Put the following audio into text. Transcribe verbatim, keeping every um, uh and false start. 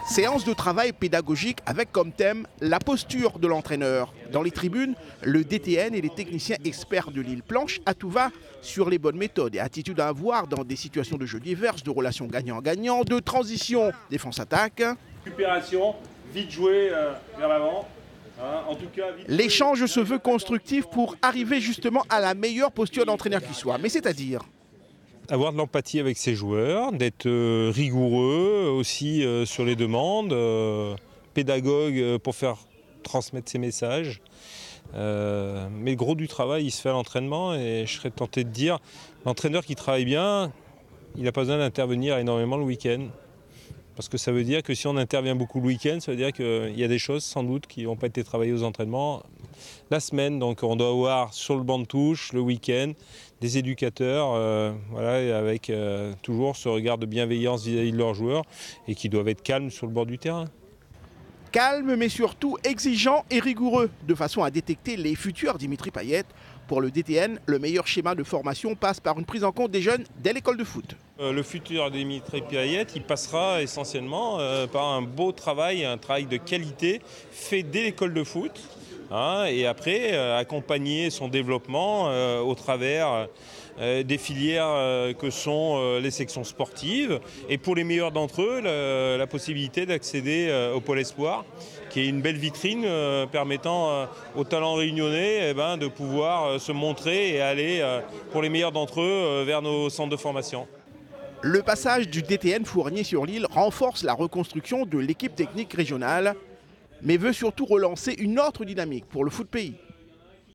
Séance de travail pédagogique avec comme thème la posture de l'entraîneur. Dans les tribunes, le D T N et les techniciens experts de l'île planchent à tout va sur les bonnes méthodes et attitudes à avoir dans des situations de jeu diverses, de relations gagnant-gagnant, de transition défense-attaque. Récupération, vite jouer euh, vers l'avant. Hein, en tout cas, vite L'échange se veut constructif pour arriver justement à la meilleure posture d'entraîneur qui soit. Mais c'est-à-dire avoir de l'empathie avec ses joueurs, d'être euh, rigoureux aussi euh, sur les demandes, euh, pédagogue euh, pour faire transmettre ses messages. Euh, mais le gros du travail, il se fait à l'entraînement et je serais tenté de dire, l'entraîneur qui travaille bien, il n'a pas besoin d'intervenir énormément le week-end. Parce que ça veut dire que si on intervient beaucoup le week-end, ça veut dire qu'il y a des choses sans doute qui n'ont pas été travaillées aux entraînements la semaine. Donc on doit avoir sur le banc de touche, le week-end, des éducateurs euh, voilà, avec euh, toujours ce regard de bienveillance vis-à-vis de leurs joueurs et qui doivent être calmes sur le bord du terrain. Calme mais surtout exigeant et rigoureux, de façon à détecter les futurs Dimitri Payet. Pour le D T N, le meilleur schéma de formation passe par une prise en compte des jeunes dès l'école de foot. Euh, le futur Dimitri Payet, il passera essentiellement euh, par un beau travail, un travail de qualité fait dès l'école de foot. Hein, et après, euh, accompagner son développement euh, au travers euh, des filières euh, que sont euh, les sections sportives. Et pour les meilleurs d'entre eux, la, la possibilité d'accéder euh, au Pôle Espoir, qui est une belle vitrine euh, permettant euh, aux talents réunionnais eh ben, de pouvoir euh, se montrer et aller, euh, pour les meilleurs d'entre eux, euh, vers nos centres de formation. Le passage du D T N Fournier sur l'île renforce la reconstruction de l'équipe technique régionale, mais veut surtout relancer une autre dynamique pour le foot pays.